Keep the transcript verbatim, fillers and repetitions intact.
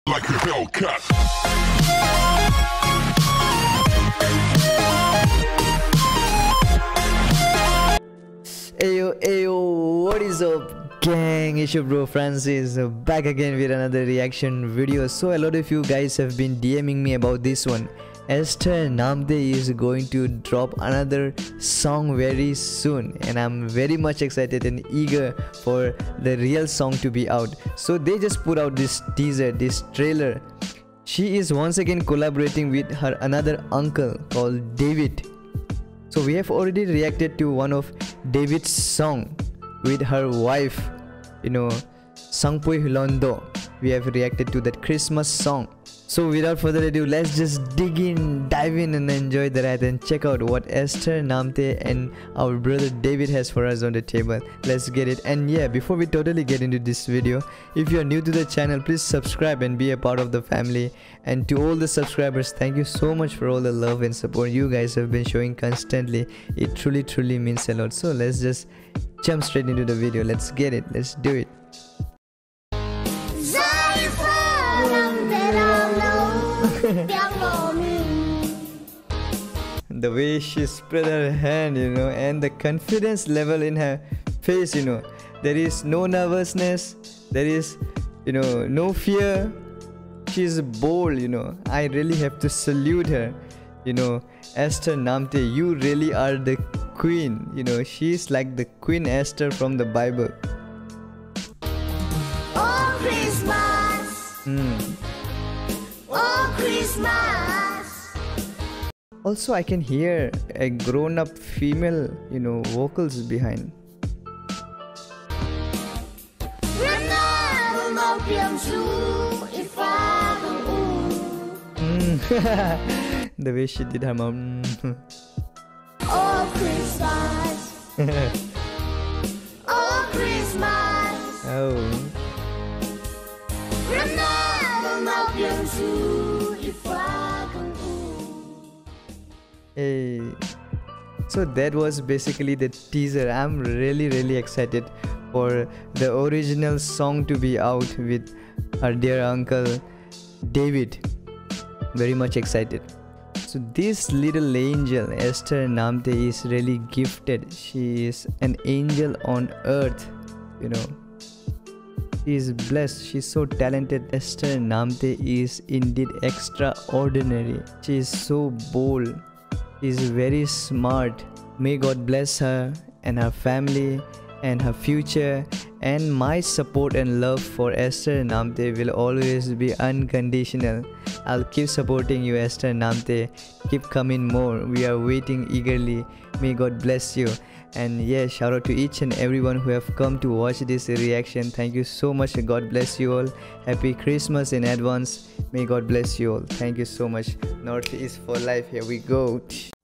Like a Hellcat. Ayo, ayo, what is up, gang? It's your bro Francis, uh, back again with another reaction video. So a lot of you guys have been DMing me about this one. Esther Namte is going to drop another song very soon, and I'm very much excited and eager for the real song to be out. So they just put out this teaser, this trailer. She is once again collaborating with her another uncle called David. So we have already reacted to one of David's song with her wife, you know, Sangpui Hulondo. We have reacted to that Christmas song. So without further ado, let's just dig in, dive in and enjoy the ride and check out what Esther Namte and our brother David has for us on the table. Let's get it. And yeah, before we totally get into this video, if you are new to the channel, please subscribe and be a part of the family. And to all the subscribers, thank you so much for all the love and support you guys have been showing constantly. It truly truly means a lot. So let's just jump straight into the video. Let's get it. Let's do it. The way she spread her hand, you know, and the confidence level in her face, you know, there is no nervousness, there is, you know, no fear. She's bold, you know. I really have to salute her, you know. Esther Namte, you really are the queen, you know. She's like the Queen Esther from the Bible. Oh Christmas, Hmm. oh Christmas. Also, I can hear a grown-up female, you know, vocals behind. Mm. The way she did her mom. Oh Christmas, oh Christmas. Oh. Hey. So that was basically the teaser. I'm really really excited for the original song to be out with our dear uncle David. Very much excited. So this little angel Esther Namte is really gifted. She is an angel on earth, you know. She is blessed. She's so talented. Esther Namte is indeed extraordinary. She is so bold. She is very smart. May God bless her and her family and her future. And my support and love for Esther Namte will always be unconditional. I'll keep supporting you, Esther Namte. Keep coming more. We are waiting eagerly. May God bless you. And yeah, shout out to each and everyone who have come to watch this reaction. Thank you so much. God bless you all. Happy Christmas in advance. May God bless you all. Thank you so much. Northeast for life. Here we go.